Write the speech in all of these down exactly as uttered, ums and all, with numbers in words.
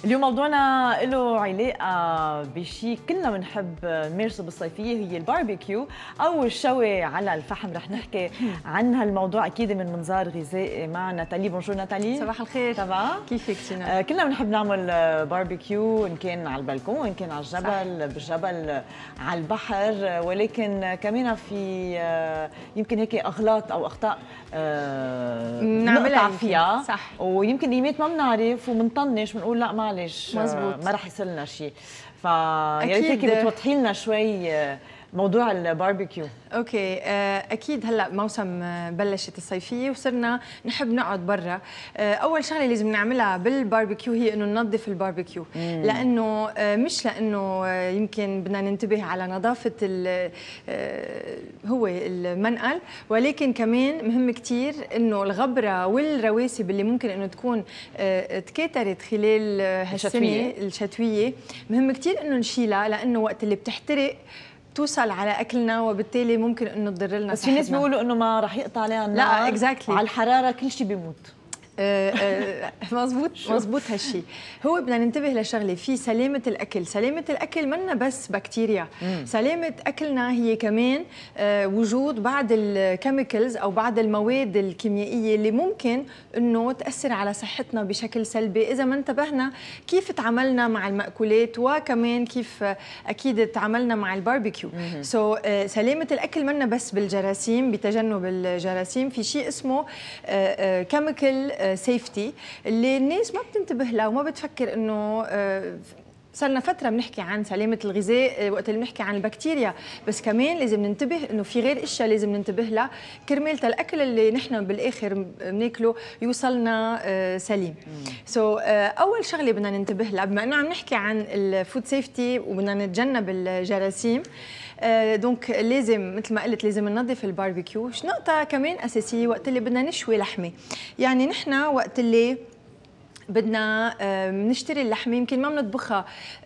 اليوم موضوعنا له علاقة بشيء كلنا بنحب نمارسه بالصيفية، هي الباربيكيو أو الشوي على الفحم. رح نحكي عن هالموضوع أكيد من منظار غذائي مع ناتالي. بونجور ناتالي. صباح الخير. تبا كيفك تينا؟ آه كلنا بنحب نعمل باربيكيو، إن كان على البلكون، إن كان على الجبل، صح. بالجبل، على البحر، ولكن كمان في آه يمكن هيك أغلاط أو أخطاء آه نقطع فيها، صح. ويمكن ايمات ما بنعرف وبنطنش بنقول لا معلش مزبوط. ما رح يصير لنا شيء. فيا ريت هيك بتوضحي لنا شوي موضوع الباربيكيو. اوكي، اكيد هلا موسم بلشت الصيفيه وصرنا نحب نقعد برا. اول شغله لازم نعملها بالباربيكيو هي انه ننظف الباربيكيو، مم. لانه مش لانه يمكن بدنا ننتبه على نظافه هو المنقل، ولكن كمان مهم كثير انه الغبره والرواسب اللي ممكن انه تكون تكاثرت خلال هالسنه الشتويه مهم كثير انه نشيلها، لانه وقت اللي بتحترق توصل على اكلنا وبالتالي ممكن انه تضر لنا. بس في ناس بيقولوا انه ما رح يقطع عليها النار. لا اكزاكتلي، وعلى الحراره كل شيء بيموت. مزبوط مزبوط هالشيء. هو بدنا ننتبه لشغله، في سلامه الاكل، سلامه الاكل منا بس بكتيريا، مم. سلامه اكلنا هي كمان وجود بعض الكيميكلز او بعض المواد الكيميائيه اللي ممكن انه تاثر على صحتنا بشكل سلبي اذا ما انتبهنا كيف تعاملنا مع المأكولات، وكمان كيف اكيد تعاملنا مع الباربيكيو. سو so, سلامه الاكل منا بس بالجراثيم، بتجنب الجراثيم، في شيء اسمه كيميكال سيفتي اللي الناس ما بتنتبه له وما بتفكر انه صرنا فتره بنحكي عن سلامه الغذاء وقت اللي بنحكي عن البكتيريا، بس كمان لازم ننتبه انه في غير اشياء لازم ننتبه لها كرمال الاكل اللي نحن بالاخر بناكله يوصلنا سليم. سو so, اول شغله بدنا ننتبه لها بما انه عم نحكي عن الفود سيفتي وبدنا نتجنب الجراثيم، دونك لازم مثل ما قلت لازم ننظف الباربيكيو. نقطه كمان اساسيه وقت اللي بدنا نشوي لحمه، يعني نحن وقت اللي بدنا نشتري اللحمه يمكن ما بنطبخها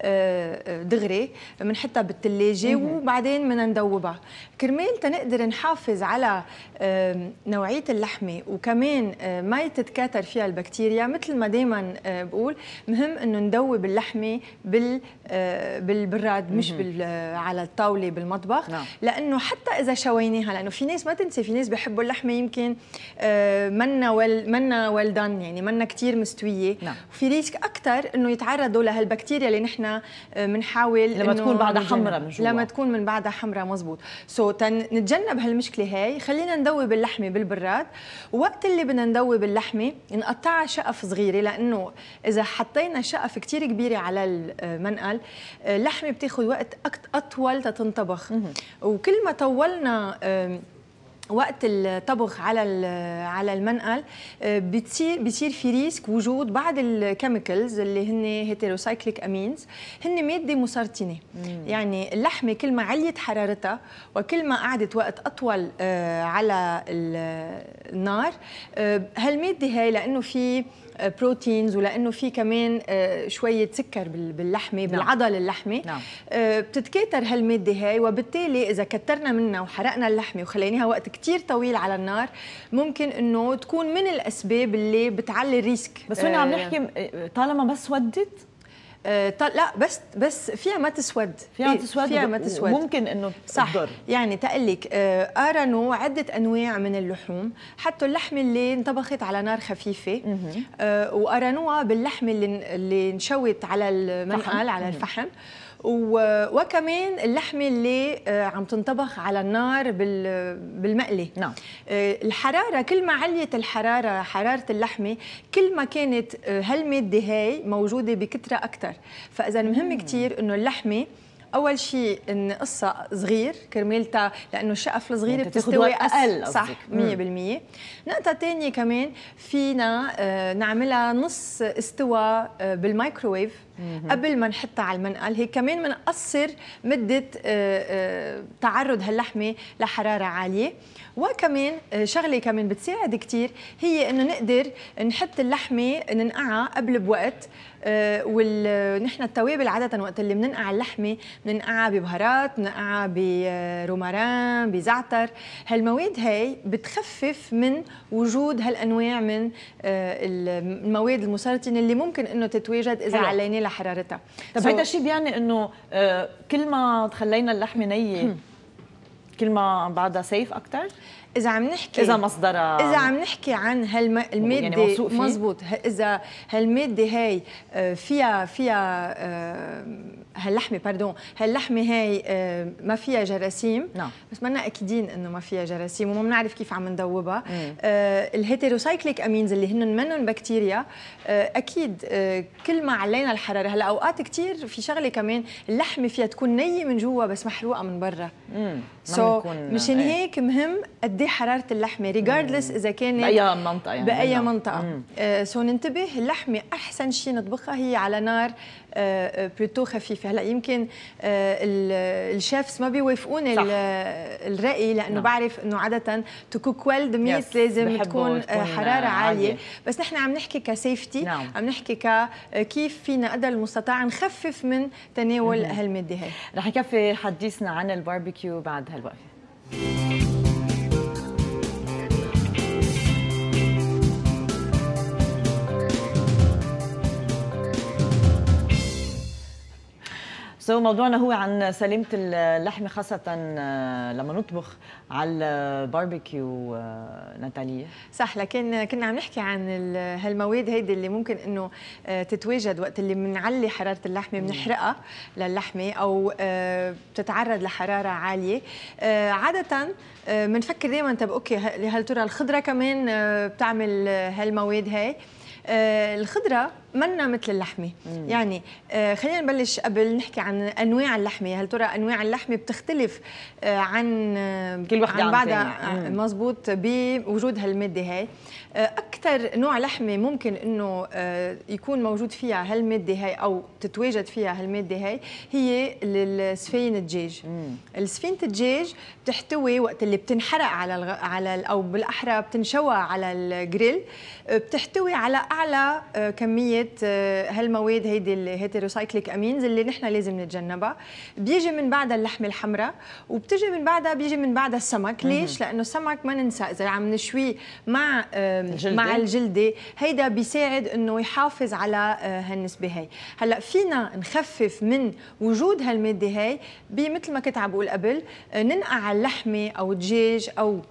دغري، بنحطها بالثلاجه وبعدين بدنا ندوبها كرمال تنقدر نحافظ على نوعيه اللحمه وكمان ما تتكاثر فيها البكتيريا. مثل ما دائما بقول مهم انه ندوب اللحمه بال بالبراد مش بال على الطاوله بالمطبخ، نعم. لانه حتى اذا شويناها، لانه في ناس ما تنسي في ناس بيحبوا اللحمه يمكن منا ول منا ويل دان، يعني منا كثير مستويه، نعم. وفي ريسك اكثر انه يتعرضوا لهالبكتيريا اللي نحن بنحاول لما تكون بعدها حمراء من جوا، لما تكون من بعدها حمراء. مزبوط. سو so, نتجنب هالمشكله هاي، خلينا ندوب اللحمه بالبراد. وقت اللي بدنا ندوب اللحمه نقطعها شقف صغيره، لانه اذا حطينا شقف كثير كبيره على المنقل اللحمه بتاخذ وقت اطول تتنطبخ، وكل ما طولنا وقت الطبخ على على المنقل بتصير بيصير في ريسك وجود بعض الكيميكلز اللي هن هيتيروسايكليك امينز، هن ماده مسرطنه. مم. يعني اللحمه كل ما عليت حرارتها وكل ما قعدت وقت اطول على النار، هالماده هاي لانه في بروتينز ولانه في كمان شويه سكر باللحمه، نعم. بالعضل اللحمه، نعم. بتتكاثر هالماده هاي، وبالتالي اذا كترنا منها وحرقنا اللحمه وخليناها وقت كثير طويل على النار ممكن انه تكون من الاسباب اللي بتعلي الريسك. بس هون عم نحكي طالما بس ودت آه لا بس بس فيها ما تسود، فيها تسود، فيها ما تسود، ممكن انه صح تضر. يعني تقلك آه قارنوا عده انواع من اللحوم، حطوا اللحمه اللي انطبخت على نار خفيفه آه وقارنوها باللحمه اللي اللي انشوت على المنقل على الفحم، وكمان اللحمه اللي عم تنطبخ على النار بالمقلي، نعم. الحراره كل ما عليت الحراره حراره اللحمه كل ما كانت هالماده هاي موجوده بكثره اكثر. فاذا مهم كثير انه اللحمه اول شيء نقصها صغير كرمالتها، لانه الشقف الصغيره يعني بتستوي اقل، صح مية بالمية. نقطه ثانيه كمان فينا نعملها نص استوى بالمايكروويف، قبل ما نحطها على المنقل، هيك كمان بنقصر مده تعرض هاللحمه لحراره عاليه. وكمان شغله كمان بتساعد كثير هي انه نقدر نحط اللحمه ننقعها قبل بوقت. آه ونحن التوابل عاده وقت اللي بننقع اللحمه بننقعها ببهارات، بننقعها بروماران، بزعتر. هالمواد هاي بتخفف من وجود هالانواع من آه المواد المسرطنه اللي ممكن انه تتواجد اذا علينا لحرارتها. طب هيدا الشيء بيعني انه آه كل ما خلينا اللحمه نيه كل ما بعدها سيف اكثر؟ إذا عم نحكي إذا مصدرها إذا عم نحكي عن هالمادة يعني مزبوط، إذا هالمادة هاي فيها فيها هاللحمة باردون هاللحمة هاي ما فيها جراثيم، نعم. بس منا أكيدين إنه ما فيها جراثيم وما بنعرف كيف عم ندوبها. الهيتيروسايكليك أمينز اللي هن منهم بكتيريا أكيد كل ما علينا الحرارة. هلا أوقات كتير في شغلة كمان اللحمة فيها تكون نية من جوا بس محروقة من برا. سو so مشان هيك مهم قد ايه حراره اللحمه ريجاردلس اذا كانت باي منطقه يعني باي يعني منطقه. آه سو ننتبه اللحمه احسن شيء نطبخها هي على نار آه بلوتو خفيفه. هلا يمكن آه الشيفs ما بيوافقوني الراي لانه نعم. بعرف انه عاده تو كوك ويل ذا ميت لازم تكون, تكون حراره عاليه, عالية. بس نحن عم نحكي كسيفتي نعم. عم نحكي كيف فينا قدر المستطاع نخفف من تناول هالماده هي. رح نكفي حديثنا عن الباربيكيو بعد هالوقفه. سو موضوعنا هو عن سلامة اللحمة خاصة لما نطبخ على الباربيكيو. ناتاليا صح، لكن كنا عم نحكي عن هالمواد هيدي اللي ممكن انه تتواجد وقت اللي بنعلي حرارة اللحمة بنحرقها للحمة او بتتعرض لحرارة عالية. عادة بنفكر دائما طب اوكي هل ترى الخضرة كمان بتعمل هالمواد هاي؟ الخضرة منا مثل اللحمة. مم. يعني خلينا نبلش قبل نحكي عن أنواع اللحمة. هل ترى أنواع اللحمة بتختلف عن كل وحدة عن بعدها؟ مزبوط بوجود هالمادة هاي. أكثر نوع لحمة ممكن إنه يكون موجود فيها هالمادة هاي أو تتواجد فيها هالمادة هاي هي السفين الدجاج. السفينة الدجاج بتحتوي وقت اللي بتنحرق على الغ... على أو بالأحرى بتنشوى على الجريل، بتحتوي على أعلى كمية هالمواد هيدي الهيتيروسايكليك امينز اللي نحن لازم نتجنبها. بيجي من بعدها اللحمه الحمراء وبتجي من بعدها بيجي من بعدها السمك. ليش؟ لانه السمك ما ننسى اذا عم نشويه مع الجلدة. مع الجلده هيدا بيساعد انه يحافظ على هالنسبه هي. هلا فينا نخفف من وجود هالماده هي بمثل ما كنت عم بقول قبل ننقع اللحمه او الدجاج او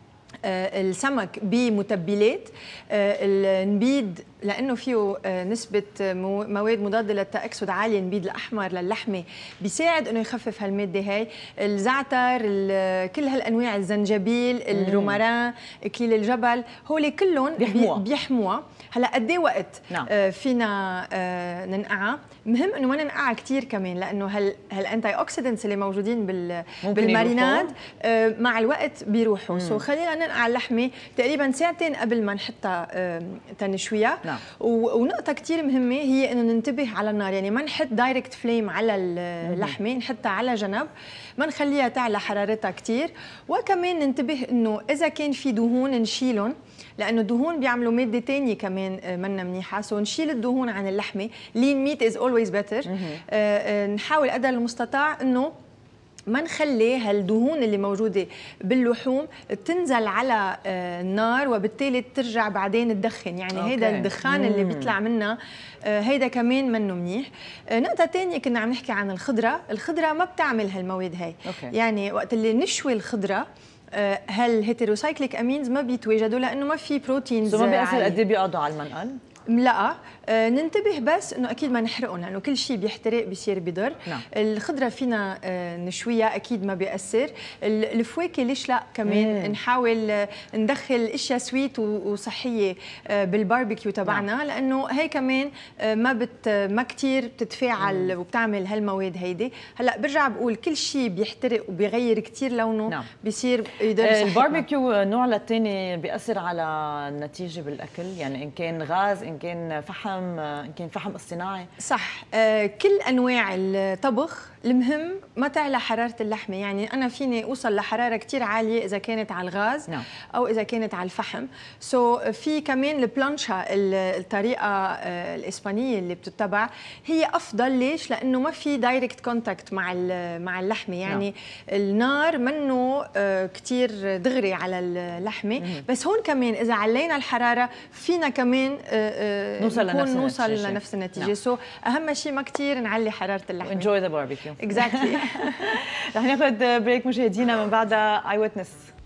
السمك بمتبلات. النبيد لانه فيه نسبه مواد مضاده للتاكسد عاليه، النبيد الاحمر للحمه بيساعد انه يخفف هالماده هاي. الزعتر، كل هالانواع، الزنجبيل، الروماران، اكليل الجبل، هول كلهم بيحموها بيحموها. هلا قد ايه وقت نعم. فينا ننقعها؟ مهم انه ما ننقعها كثير كمان لانه هال هالانتي اوكسيدنتس اللي موجودين بال بالماريناد مع الوقت بيروحوا. سو so خلينا ننقع اللحمه تقريبا ساعتين قبل ما نحطها تنشويها. نعم. ونقطه كثير مهمه هي انه ننتبه على النار، يعني ما نحط دايركت فليم على اللحمه، نحطها على جنب، ما نخليها تعلى حرارتها كثير. وكمان ننتبه انه اذا كان في دهون نشيلهم لانه الدهون بيعملوا ماده ثانيه كمان منا منيحه. سو نشيل الدهون عن اللحمه. لين ميت از اولويز بيتر. نحاول قدر المستطاع انه ما نخلي هالدهون اللي موجوده باللحوم تنزل على النار وبالتالي ترجع بعدين تدخن. يعني أوكي. هيدا الدخان اللي بيطلع منها هيدا كمان منه منيح. نقطه ثانيه كنا عم نحكي عن الخضره. الخضره ما بتعمل هالمواد هاي. أوكي. يعني وقت اللي نشوي الخضره هالهيتيروسايكليك امينز ما بيتواجدوا لانه ما في بروتينز. ما بيأثر قد ايه بيقعدوا على المنقل؟ لا آه ننتبه بس انه اكيد ما نحرقهم لانه كل شيء بيحترق بيصير بضر. نعم. الخضره فينا آه نشويها اكيد ما بيأثر. الفواكه ليش لا كمان مم. نحاول آه ندخل اشياء سويت وصحيه آه بالباربيكيو تبعنا. نعم. لانه هي كمان آه ما بت ما كثير بتتفاعل مم. وبتعمل هالمواد هيدي. هلا برجع بقول كل شيء بيحترق وبيغير كثير لونه. نعم. بيصير يضر آه الباربيكيو نوع للثاني بيأثر على النتيجه بالاكل، يعني ان كان غاز ان كان فحم فحم يمكن فحم اصطناعي؟ صح. آه كل انواع الطبخ المهم ما تعلى حراره اللحمه، يعني انا فيني اوصل لحراره كثير عاليه اذا كانت على الغاز نعم. او اذا كانت على الفحم. سو so في كمان البلانشا، الطريقه آه الاسبانيه اللي بتتبع هي افضل. ليش؟ لانه ما في دايركت كونتاكت مع مع اللحمه، يعني نعم. النار منه آه كثير دغري على اللحمه. مم. بس هون كمان اذا علينا الحراره فينا كمان آه نوصل لنفس نوصل النتيجة. لنفس النتيجه. سو نعم. so اهم شيء ما كثير نعلي حراره اللحمه. enjoy the barbecue. exactly. رح ناخذ بريك مشاهدينا، من بعدها اي ويتنس.